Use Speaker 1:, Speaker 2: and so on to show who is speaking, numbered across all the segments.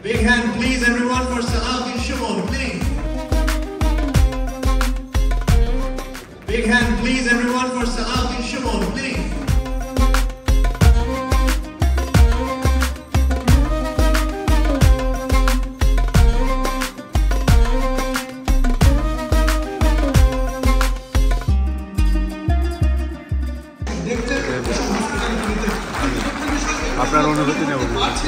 Speaker 1: Big hand please everyone for Salahuddin Shimon, please. Big hand please everyone for Salahuddin Shimon, please.
Speaker 2: আপনার অনুভূতি নেব।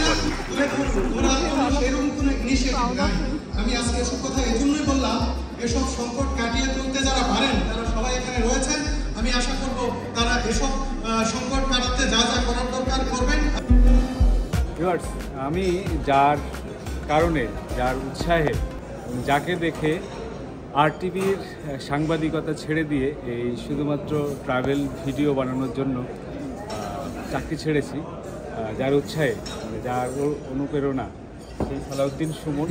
Speaker 3: আমি আজকে এসব কথা এই জন্যই বললাম, এসব সংকট কাটিয়ে তুলতে যারা পারেন তারা সবাই এখানে রয়েছেন। আমি আশা করব তারা এসব সংকট কাটাতে যা যা করার দরকার করবেন।
Speaker 2: আমি যার কারণে, যার উৎসাহে, যাকে দেখে আরটিভির সাংবাদিকতা ছেড়ে দিয়ে এই শুধুমাত্র ট্রাভেল ভিডিও বানানোর জন্য চাকরি ছেড়েছি, যার উৎসাহে, যার অনুপ্রেরণা, সেই সালাউদ্দিন সুমন,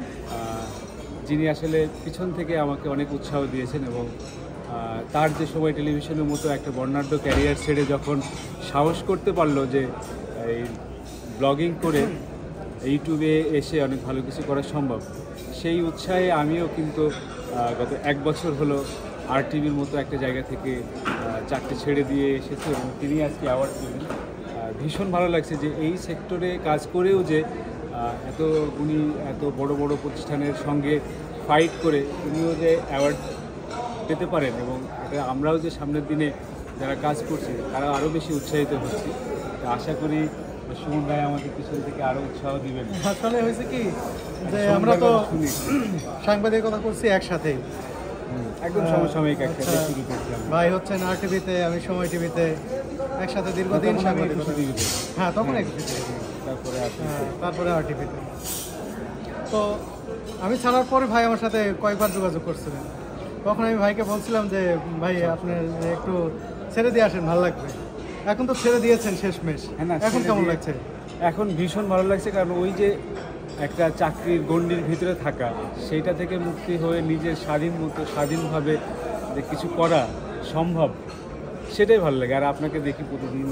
Speaker 2: যিনি আসলে পিছন থেকে আমাকে অনেক উৎসাহ দিয়েছেন এবং তার যে সময় টেলিভিশনের মতো একটা বর্ণাঢ্য ক্যারিয়ার ছেড়ে যখন সাহস করতে পারলো যে এই ব্লগিং করে ইউটিউবে এসে অনেক ভালো কিছু করা সম্ভব, সেই উৎসাহে আমিও কিন্তু গত 1 বছর হলো আরটিভির মতো একটা জায়গা থেকে চাকরি ছেড়ে দিয়ে এসেছি এবং তিনি আজকে অ্যাওয়ার্ড পেলেন। ভীষণ ভালো লাগছে যে এই সেক্টরে কাজ করেও যে উনি এত বড় বড় প্রতিষ্ঠানের সঙ্গে ফাইট করে উনিও যে অ্যাওয়ার্ড পেতে পারেন এবং এটা আমরাও যে সামনের দিনে যারা কাজ করছি তারা আরও বেশি উৎসাহিত হচ্ছি। আশা করি সুমন ভাই আমাদের পিছন থেকে আরও উৎসাহ দিবেন।
Speaker 3: আসলে হয়েছে কি যে আমরা তো সাংবাদিকতা করছি একসাথেই,
Speaker 2: একদম সমসাময়িক একসাথে শুরু করছিলাম।
Speaker 3: ভাই হচ্ছেন আরটিভিতে, আমি সময় টিভিতে, একসাথে দীর্ঘদিন সাংবাদিকতা। হ্যাঁ, তখন তারপরে আরটিভিতে। তো আমি ছাড়ার পরে ভাই আমার সাথে কয়েকবার যোগাযোগ করছিলেন। তখন আমি ভাইকে বলছিলাম যে ভাই আপনার একটু ছেড়ে দিয়ে আসেন, ভালো লাগবে। এখন তো ছেড়ে দিয়েছেন শেষমেশ, এখন কেমন লাগছে?
Speaker 2: এখন ভীষণ ভালো লাগছে, কারণ ওই যে একটা চাকরির গণ্ডির ভিতরে থাকা, সেইটা থেকে মুক্তি হয়ে নিজের স্বাধীনভাবে যে কিছু করা সম্ভব, সেটাই ভালো লাগে। আর আপনাকে দেখি প্রতিদিন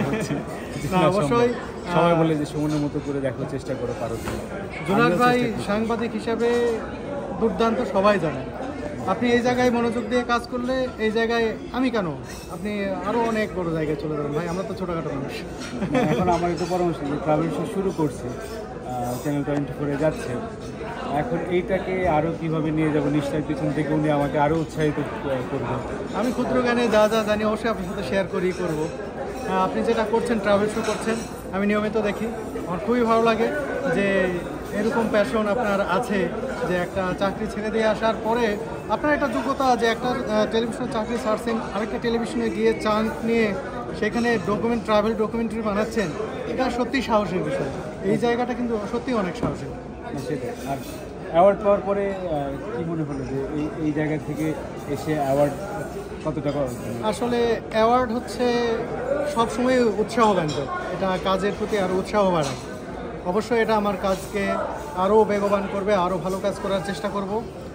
Speaker 2: অবশ্যই সবাই বলে যে সুমনের মতো করে দেখো, চেষ্টা করো, পারো।
Speaker 3: জোনাক ভাই সাংবাদিক হিসাবে দুর্দান্ত, সবাই জানে। আপনি এই জায়গায় মনোযোগ দিয়ে কাজ করলে, এই জায়গায় আমি কেন, আপনি আরও অনেক বড় জায়গায় চলে যাবেন। ভাই আমরা তো ছোটোখাটো মানুষ।
Speaker 2: এখন আমার একটু পরামর্শ, যে ট্রাভেল শো শুরু করছি, চ্যানেল 24 যাচ্ছে, এখন এইটাকে আরও কীভাবে নিয়ে যাব, নিশ্চয়ই পিছন থেকে উনি আমাকে আরও উৎসাহিত করবেন।
Speaker 3: আমি ক্ষুদ্র জ্ঞানে যা যা জানি অবশ্যই আপনার সাথে শেয়ার করব। আপনি যেটা করছেন, ট্রাভেল শো করছেন, আমি নিয়মিত দেখি। আমার খুবই ভালো লাগে যে এরকম প্যাশন আপনার আছে, যে একটা চাকরি ছেড়ে দিয়ে আসার পরে আপনার একটা যোগ্যতা, যে একটা টেলিভিশনের চাকরি ছাড়ছেন, আরেকটা টেলিভিশনে গিয়ে চান্স নিয়ে সেখানে ট্রাভেল ডকুমেন্টারি বানাচ্ছেন, এটা সত্যিই সাহসের বিষয়। এই জায়গাটা কিন্তু সত্যিই অনেক সাহসের।
Speaker 2: সেটাই। আর অ্যাওয়ার্ড পাওয়ার পরে কী মনে হলো যে এই জায়গা থেকে এসে অ্যাওয়ার্ড কত টাকা?
Speaker 3: আসলে অ্যাওয়ার্ড হচ্ছে সবসময় উৎসাহব্যঞ্জক, এটা কাজের প্রতি আরও উৎসাহ বাড়ায়। অবশ্যই এটা আমার কাজকে আরও বেগবান করবে, আরও ভালো কাজ করার চেষ্টা করব।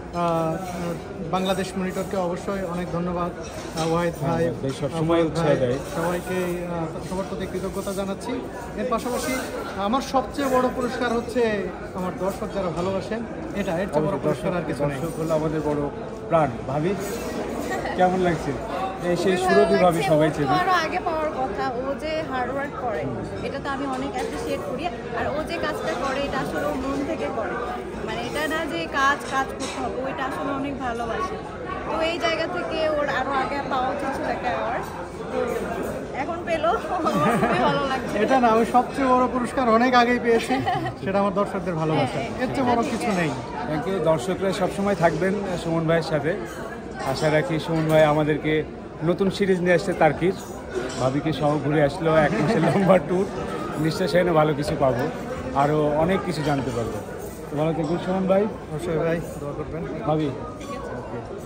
Speaker 3: বাংলাদেশ মনিটরকে অবশ্যই অনেক ধন্যবাদ, ওয়াহিদ ভাই, সবাইকে সবার প্রতি কৃতজ্ঞতা জানাচ্ছি। এর পাশাপাশি আমার সবচেয়ে বড় পুরস্কার হচ্ছে আমার দর্শক যারা ভালোবাসেন, এর চেয়ে বড় পুরস্কার আর কিছু নেই।
Speaker 2: দর্শক হলো আমাদের বড় প্রাণ। ভাবি কেমন লাগছে? সেই সুরভি ভাবি সবাই চেনে।
Speaker 4: আরো আগে পাওয়ার কথা, ও যে হার্ড ওয়ার্ক করে এটা তো আমি অনেক অ্যাপ্রিশিয়েট করি। আর ও যে কাজটা করে এটা আসলে ও মন থেকে করে, মানে এটা না যে কাজ করতে হবে, ওইটা আসলে অনেক ভালোবাসে। তো এই জায়গা থেকে ওর আরো আগে পাওয়া উচিত ছিল একটা অ্যাওয়ার্ড, তো এখন পেলো, খুবই ভালো লাগছে।
Speaker 3: এটা না, আমি সবচেয়ে বড় পুরস্কার অনেক আগেই পেয়েছি, সেটা আমার দর্শকদের ভালোবাসা, এর চেয়ে বড় কিছু নেই।
Speaker 2: Thank you. দর্শকরা সবসময় থাকবেন সুমন ভাইয়ের সাথে। আশা রাখি সুমন ভাই আমাদেরকে নতুন সিরিজ নিয়ে আসছে তার্কির, ভাবিকে সহ ঘুরে আসলো 1 মাসের লম্বা ট্যুর। নিশ্চয় সেখানে ভালো কিছু পাবো, আরও অনেক কিছু জানতে পারবো। ভালো থাকবেন সুমন ভাই।
Speaker 3: অবশ্যই ভাই, দোয়া করবেন।
Speaker 2: ভাবি।